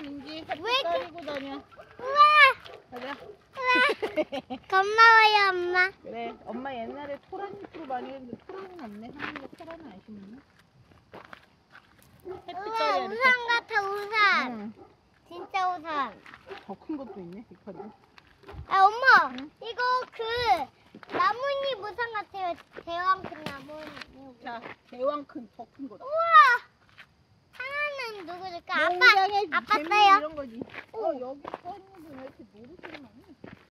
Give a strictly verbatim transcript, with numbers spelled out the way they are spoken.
민지 왜 햇빛 가리고 다녀. 우와! 가자. 우와! 고마워요, 엄마. 그래. 엄마 옛날에 토란잎으로 많이 했는데 토란은 없네. 하늘에 토란은 안 심었네. 햇빛 우와, 가려 이렇게. 우산 같아, 우산. 응. 진짜 우산. 더 큰 것도 있네. 이파리. 아, 엄마. 응? 이거 그 나뭇잎 우산 같아요. 대왕 큰 나뭇잎. 자, 대왕 큰, 더 큰 거다. 우와! 하나는 누구 줄까? 아빠, 농장의 아빠 재미 떠요. 이런 거지. 어, 여기 떠 있는 거 왜 이렇게 노릇이 많이?